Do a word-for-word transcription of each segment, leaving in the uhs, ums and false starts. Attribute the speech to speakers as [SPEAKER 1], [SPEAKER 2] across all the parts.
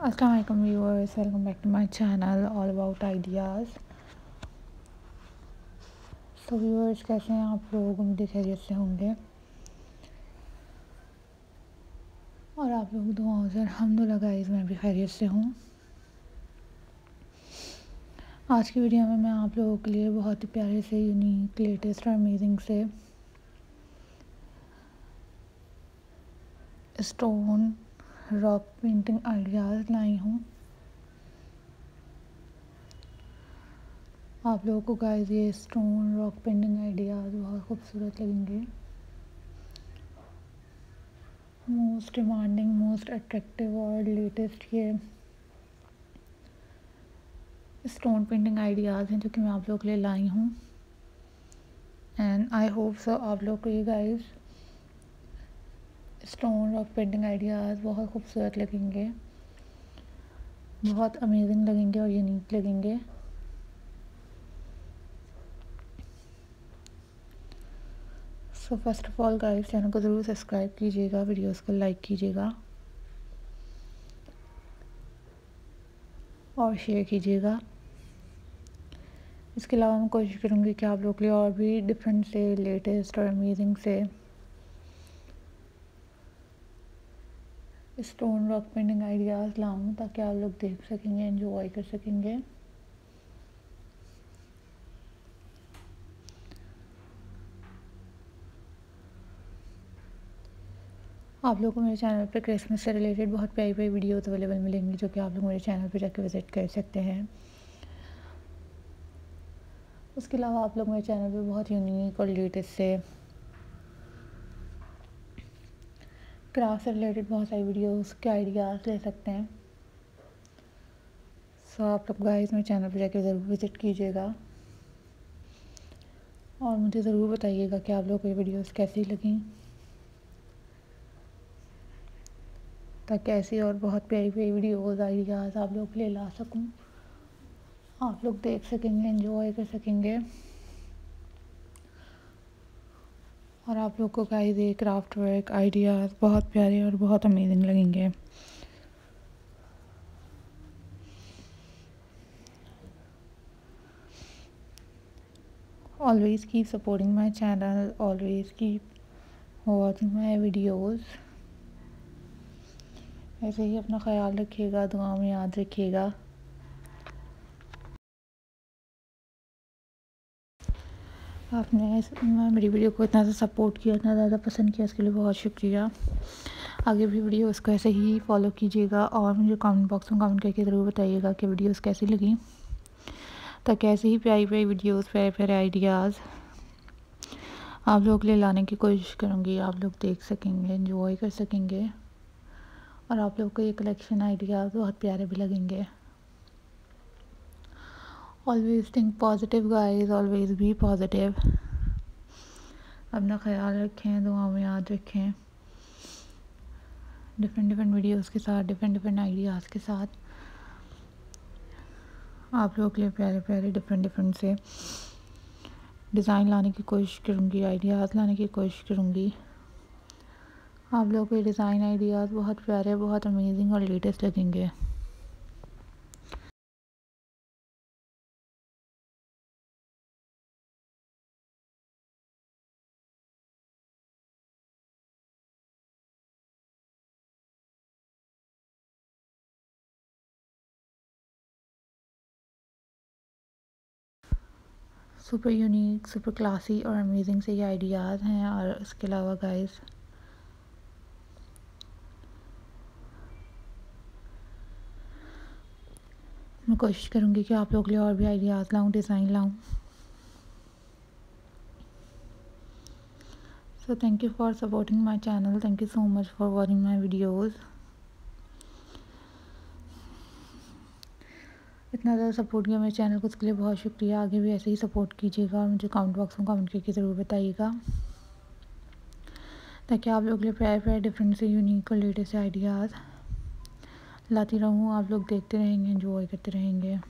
[SPEAKER 1] अस्सलाम वालेकुम viewers, welcome back to my channel all about ideas. So viewers, कैसे हैं आप लोग? उम्मीद खैरियत से होंगे और आप लोग दुआओं से अल्हम्दुलिल्लाह गाइस मैं भी खैरियत से हूँ। आज की वीडियो में मैं आप लोगों के लिए बहुत ही प्यारे से यूनिक, लेटेस्ट और अमेजिंग से स्टोन रॉक पेंटिंग आइडियाज़ लाई हूँ। आप लोगों को गाइस ये स्टोन रॉक पेंटिंग आइडियाज़ बहुत खूबसूरत लगेंगे। मोस्ट डिमांडिंग, मोस्ट अट्रैक्टिव और लेटेस्ट ये स्टोन पेंटिंग आइडियाज़ हैं जो कि मैं आप लोगों के लिए लाई हूँ। एंड आई होप सो आप लोग को ये guys stone rock painting ideas बहुत खूबसूरत लगेंगे, बहुत अमेजिंग लगेंगे और यूनिक लगेंगे। So first of all guys, channel को ज़रूर सब्सक्राइब कीजिएगा, वीडियोस को लाइक कीजिएगा और शेयर कीजिएगा। इसके अलावा मैं कोशिश करूँगी कि आप लोग के लिए और भी डिफरेंट से लेटेस्ट और अमेजिंग से स्टोन रॉक पेंटिंग आइडियाज़ लाऊं ताकि आप लोग देख सकेंगे, एंजॉय कर सकेंगे। आप लोगों को मेरे चैनल पे क्रिसमस से रिलेटेड बहुत प्यारी प्यारी वीडियोस अवेलेबल मिलेंगी जो कि आप लोग मेरे चैनल पे जाकर विज़िट कर सकते हैं। उसके अलावा आप लोग मेरे चैनल पे बहुत यूनिक और लेटेस्ट से क्राफ्ट से रिलेटेड बहुत सारी वीडियोस के आइडियाज़ ले सकते हैं। सो so, आप लोग गाइस मेरे चैनल पे जाकर ज़रूर विज़िट कीजिएगा और मुझे ज़रूर बताइएगा कि आप लोग को ये वीडियोस कैसी लगी, ताकि ऐसी और बहुत प्यारी प्यारी वीडियोस आइडियाज़ आप लोग के लिए ला सकूं, आप लोग देख सकेंगे, एंजॉय कर सकेंगे और आप लोग को गाइस ये क्राफ्ट वर्क आइडियाज़ बहुत प्यारे और बहुत अमेजिंग लगेंगे। Always keep supporting my channel, always keep watching my videos. ऐसे ही अपना ख्याल रखिएगा, दुआ में याद रखिएगा। आपने इस मेरी वीडियो को इतना ज़्यादा सपोर्ट किया, इतना ज़्यादा पसंद किया, इसके लिए बहुत शुक्रिया। आगे भी वीडियोस को ऐसे ही फॉलो कीजिएगा और मुझे कमेंट बॉक्स में कमेंट करके ज़रूर बताइएगा कि वीडियोस कैसी लगी, ताकि ऐसे ही प्यारी प्यारी वीडियोस, प्यारे प्यारे आइडियाज़ आप लोगों के लिए लाने की कोशिश करूँगी। आप लोग देख सकेंगे, एंजॉय कर सकेंगे और आप लोग को ये कलेक्शन आइडियाज़ बहुत प्यारे भी लगेंगे। Always think positive guys, always be positive. अपना ख्याल रखें, दुआ में याद रखें। डिफरेंट डिफरेंट वीडियोस के साथ, डिफरेंट डिफरेंट आइडियाज़ के साथ आप लोगों के लिए प्यारे प्यारे डिफरेंट डिफरेंट से डिज़ाइन लाने की कोशिश करूँगी, आइडियाज़ लाने की कोशिश करूँगी। आप लोगों को ये डिज़ाइन आइडियाज़ बहुत प्यारे, बहुत अमेजिंग और लेटेस्ट लगेंगे। सुपर यूनिक, सुपर क्लासी और अमेजिंग से ये आइडियाज़ हैं। और इसके अलावा गाइस मैं कोशिश करूँगी कि आप लोगों के लिए और भी आइडियाज़ लाऊं, डिज़ाइन लाऊं। So thank you for supporting my channel, thank you so much for watching my videos. इतना ज़्यादा सपोर्ट किया मेरे चैनल को, उसके लिए बहुत शुक्रिया। आगे भी ऐसे ही सपोर्ट कीजिएगा और मुझे कमेंट बॉक्स में कमेंट करके ज़रूर बताइएगा, ताकि आप लोग के लिए प्यारे प्यारे डिफरेंट से यूनिक और लेटेस्ट आइडियाज़ लाती रहूँ। आप लोग देखते रहेंगे, एंजॉय करते रहेंगे।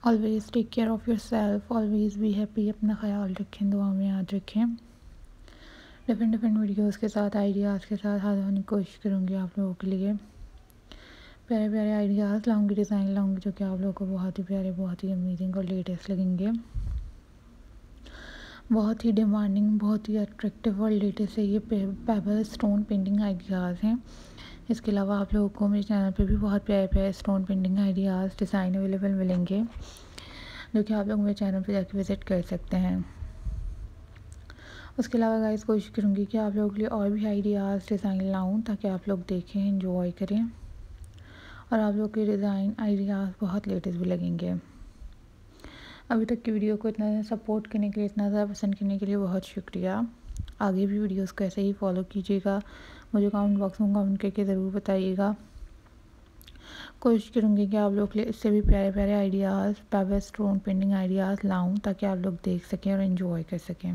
[SPEAKER 1] Always take care of yourself, always be happy. अपना ख्याल रखें, दुआ में याद रखें। डिफरेंट डिफरेंट वीडियोज़ के साथ, आइडियाज़ के साथ हाज़िर होने की कोशिश करूँगी आप लोगों के लिए। प्यारे प्यारे आइडियाज़ लाऊंगी, डिज़ाइन लाऊंगी जो कि आप लोगों को बहुत ही प्यारे, बहुत ही अमेजिंग और लेटेस्ट लगेंगे। बहुत ही डिमांडिंग, बहुत ही अट्रैक्टिव और लेटेस्ट है ये पेबल स्टोन पेंटिंग आइडियाज़ हैं। इसके अलावा आप लोगों को मेरे चैनल पे भी बहुत प्यारे प्यारे stone painting ideas, design available मिलेंगे जो कि आप लोग मेरे चैनल पे जाके विज़िट कर सकते हैं। उसके अलावा गाइस कोशिश करूँगी कि आप लोगों के लिए और भी आइडियाज़, डिज़ाइन लाऊँ ताकि आप लोग देखें, एंजॉय करें और आप लोग के डिज़ाइन आइडियाज़ बहुत लेटेस्ट भी लगेंगे। अभी तक की वीडियो को इतना सपोर्ट करने के लिए, इतना ज़्यादा पसंद करने के लिए बहुत शुक्रिया। आगे भी वीडियोस को ऐसे ही फॉलो कीजिएगा। मुझे कमेंट बॉक्स में कमेंट करके ज़रूर बताइएगा। कोशिश करूँगी कि आप लोग के लिए इससे भी प्यारे प्यारे ideas, pebble stone painting ideas लाऊँ ताकि आप लोग देख सकें और एंजॉय कर सकें।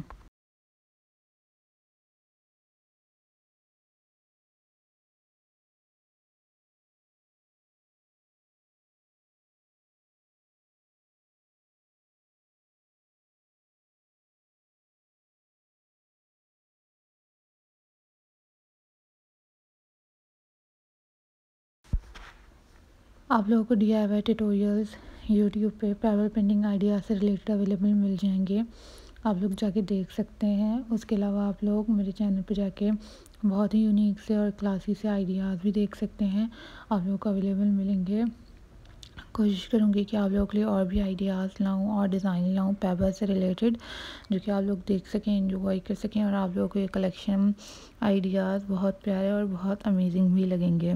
[SPEAKER 1] आप लोगों को D I Y tutorials YouTube पे पेबल पेंटिंग आइडिया से रिलेटेड अवेलेबल मिल जाएंगे, आप लोग जाके देख सकते हैं। उसके अलावा आप लोग मेरे चैनल पे जाके बहुत ही यूनिक से और क्लासी से आइडियाज़ भी देख सकते हैं, आप लोगों को अवेलेबल मिलेंगे। कोशिश करूँगी कि आप लोगों के लिए और भी आइडियाज़ लाऊं और डिज़ाइन लाऊं पेबल से रिलेटेड जो कि आप लोग देख सकें, एंजॉय कर सकें और आप लोगों को ये कलेक्शन आइडियाज़ बहुत प्यारे और बहुत अमेजिंग भी लगेंगे।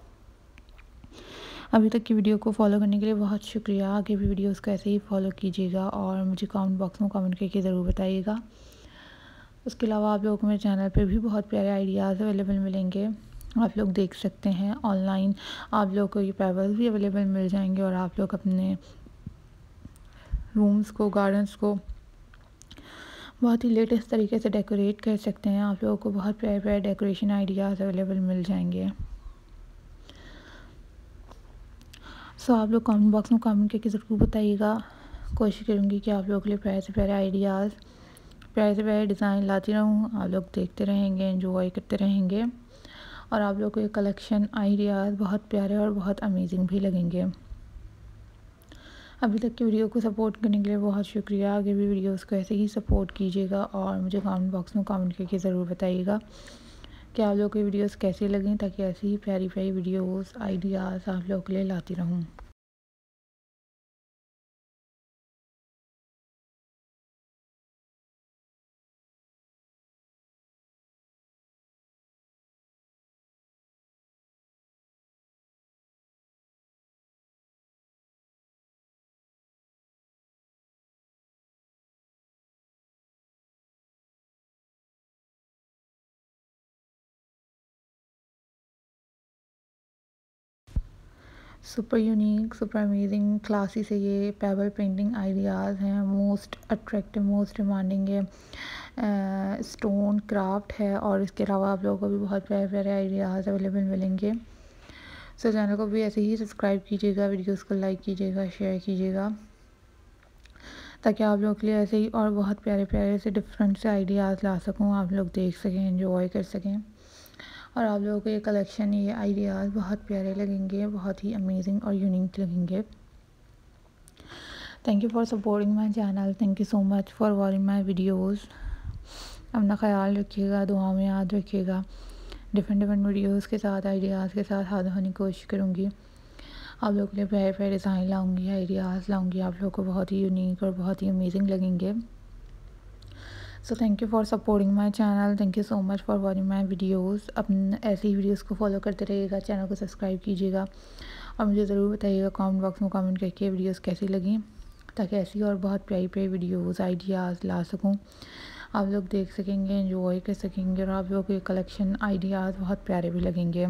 [SPEAKER 1] अभी तक की वीडियो को फॉलो करने के लिए बहुत शुक्रिया। आगे भी वीडियोस को ऐसे ही फॉलो कीजिएगा और मुझे कमेंट बॉक्स में कमेंट करके ज़रूर बताइएगा। उसके अलावा आप लोगों को मेरे चैनल पे भी बहुत प्यारे आइडियाज़ अवेलेबल मिलेंगे, आप लोग देख सकते हैं। ऑनलाइन आप लोगों को ये पेबल्स भी अवेलेबल मिल जाएंगे और आप लोग अपने रूम्स को, गार्डन्स को बहुत ही लेटेस्ट तरीके से डेकोरेट कर सकते हैं। आप लोगों को बहुत प्यारे प्यारे डेकोरेशन आइडियाज़ अवेलेबल मिल जाएंगे। सो आप लोग कमेंट बॉक्स में कमेंट करके ज़रूर बताइएगा। कोशिश करूँगी कि आप लोगों के लिए प्यारे से प्यारे आइडियाज़, प्यारे से प्यारे डिज़ाइन लाती रहूँ, आप लोग देखते रहेंगे, एंजॉय करते रहेंगे और आप लोग को ये कलेक्शन आइडियाज़ बहुत प्यारे और बहुत अमेजिंग भी लगेंगे। अभी तक की वीडियो को सपोर्ट करने के लिए बहुत शुक्रिया। आगे भी वीडियोस को ऐसे ही सपोर्ट कीजिएगा और मुझे कमेंट बॉक्स में कमेंट करके ज़रूर बताइएगा कि आप लोगों की वीडियोस कैसी लगें ताकि ऐसी ही प्यारी प्यारी वीडियोस, आइडियाज़ आप लोगों के लिए लाती रहूँ। Super unique, super amazing, classy से ये पेबल पेंटिंग आइडियाज़ हैं। मोस्ट अट्रैक्टिव, मोस्ट डिमांडिंग ये स्टोन क्राफ्ट है और इसके अलावा आप लोगों को भी बहुत प्यारे प्यारे आइडियाज़ अवेलेबल मिलेंगे। सो चैनल को भी ऐसे ही सब्सक्राइब कीजिएगा, वीडियोस को लाइक कीजिएगा, शेयर कीजिएगा ताकि आप लोगों के लिए ऐसे ही और बहुत प्यारे प्यारे से डिफरेंट से आइडियाज़ ला सकूँ, आप लोग देख सकें, एंजॉय कर सकें और आप लोगों को ये कलेक्शन, ये आइडियाज़ बहुत प्यारे लगेंगे, बहुत ही अमेजिंग और यूनिक लगेंगे। Thank you for supporting my channel, thank you so much for watching my videos. अपना ख्याल रखिएगा, दुआ में याद रखिएगा। डिफरेंट डिफरेंट वीडियोस के साथ, आइडियाज़ के साथ हाजिर होने की कोशिश करूँगी। आप लोगों के लिए प्यारे प्यारे डिज़ाइन लाऊंगी, आइडियाज़ लाऊंगी, आप लोगों को बहुत ही यूनिक और बहुत ही अमेजिंग लगेंगे। So thank you for supporting my channel, thank you so much for watching my videos. अपने ऐसे ही वीडियोस को फॉलो करते रहिएगा, चैनल को सब्सक्राइब कीजिएगा और मुझे ज़रूर बताइएगा कमेंट बॉक्स में कमेंट करके वीडियोस कैसी लगी ताकि ऐसी और बहुत प्यारी प्यारी वीडियोस, आइडियाज़ ला सकूं, आप लोग देख सकेंगे, एंजॉय कर सकेंगे और आप लोगों के कलेक्शन आइडियाज़ बहुत प्यारे भी लगेंगे।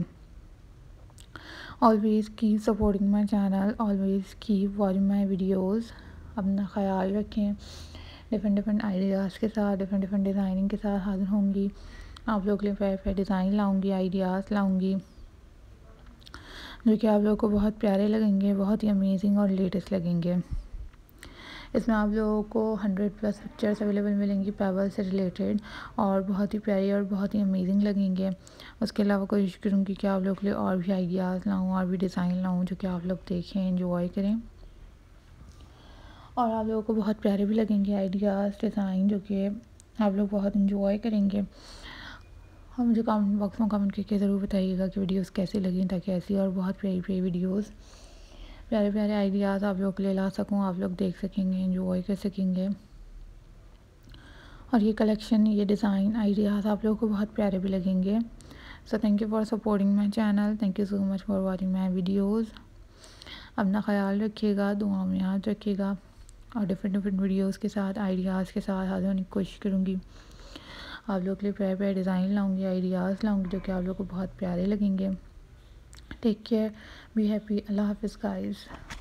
[SPEAKER 1] Always keep supporting my channel, always keep watching my videos. अपना ख्याल रखें। डिफरेंट डिफरेंट आइडियाज़ के साथ, डिफरेंट डिफरेंट डिज़ाइनिंग के साथ हाजिर होंगी। आप लोगों के लिए प्यारे प्यारे डिज़ाइन लाऊंगी, आइडियाज़ लाऊंगी जो कि आप लोगों को बहुत प्यारे लगेंगे, बहुत ही अमेजिंग और लेटेस्ट लगेंगे। इसमें आप लोगों को हंड्रेड प्लस पिक्चर्स अवेलेबल मिलेंगी पेबल से रिलेटेड और बहुत ही प्यारी और बहुत ही अमेजिंग लगेंगे। उसके अलावा कोशिश करूँगी कि आप लोगों के लिए और भी आइडियाज़ लाऊँ और भी डिज़ाइन लाऊँ जो कि आप लोग देखें, एंजॉय करें और आप लोगों को बहुत प्यारे भी लगेंगे आइडियाज़, डिज़ाइन जो कि आप लोग बहुत इंजॉय करेंगे। और मुझे कमेंट बॉक्स में कमेंट करके ज़रूर बताइएगा कि वीडियोस कैसी लगी, ताकि ऐसी और बहुत प्यारी प्यारी वीडियोस, प्यारे प्यारे आइडियाज़ आप लोगों के लिए ला सकूं, आप लोग देख सकेंगे, एंजॉय कर सकेंगे। और ये कलेक्शन, ये डिज़ाइन आइडियाज़ आप लोगों को बहुत प्यारे भी लगेंगे। So thank you for supporting my channel, thank you so much for watching my videos. अपना ख्याल रखिएगा, दुआ में याद रखिएगा और डिफरेंट डिफरेंट वीडियोस के साथ, आइडियाज़ के साथ हाजिर होने की कोशिश करूँगी। आप लोग के लिए प्यारे प्यारे डिज़ाइन लाऊंगी, आइडियाज़ लाऊंगी जो कि आप लोग को बहुत प्यारे लगेंगे। टेक केयर, बी हैप्पी, अल्लाह हाफिज़ गाइस।